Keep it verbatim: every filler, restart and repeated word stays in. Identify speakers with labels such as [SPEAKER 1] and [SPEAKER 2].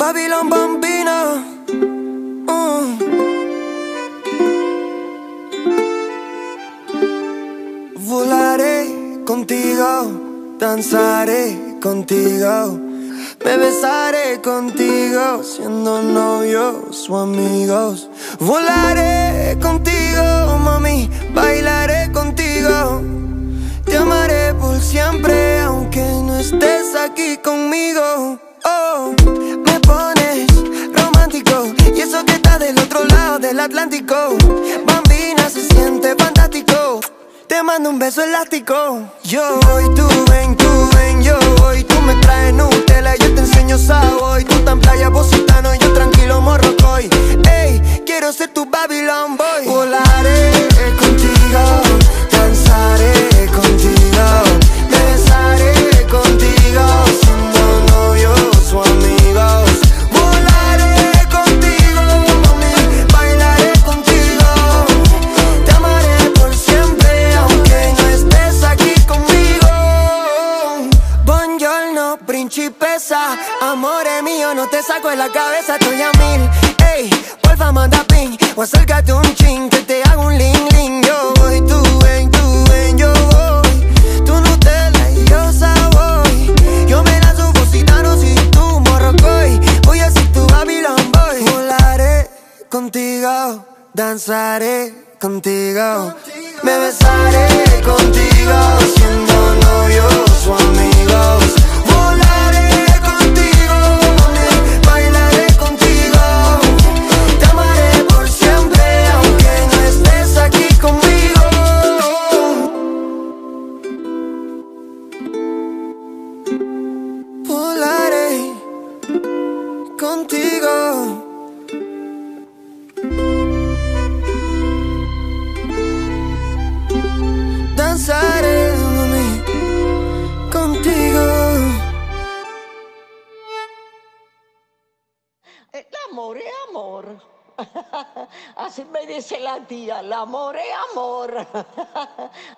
[SPEAKER 1] Babylon Bambina. uh. Volaré contigo, danzaré contigo, me besaré contigo, siendo novios o amigos. Volaré contigo, mami, bailaré contigo. Te amaré por siempre, aunque no estés aquí conmigo. Oh, me pones romántico, y eso que está del otro lado del Atlántico. Bambina, se siente fantástico. Te mando un beso elástico. Yo voy, tú ven, tú ven, yo voy. Tú me traes Nutella y yo te enseño Savoy. Tú tan playa Positano y yo tranquilo Morrocoy. Ey, quiero ser tu Babylon boy. Volaré contigo, danzaré contigo, me besaré contigo, siendo novios o amigos. Volaré contigo, mami, bailaré contigo. Te amaré por siempre, aunque no estés aquí conmigo. Buongiorno, principesa, amore mío, no te saco de la cabeza, estoy a mil. Ey, porfa manda ping, o acércate un chin, que te hago un ling ling. Yo voy, tú ven, tú ven, yo voy. Tú Nutella y yo Savoy. Yo me lanzo Positano si tú Morrocoy. Voy a ser tu Babylon boy. Volaré contigo, danzaré contigo, me besaré contigo, siendo novios o amigos. Volaré contigo, mami, bailaré contigo. Te amaré por siempre, aunque no estés aquí conmigo. Volaré contigo. Danzaré, mami, contigo.
[SPEAKER 2] El amor es amor. Así me dice la tía, el amor es amor.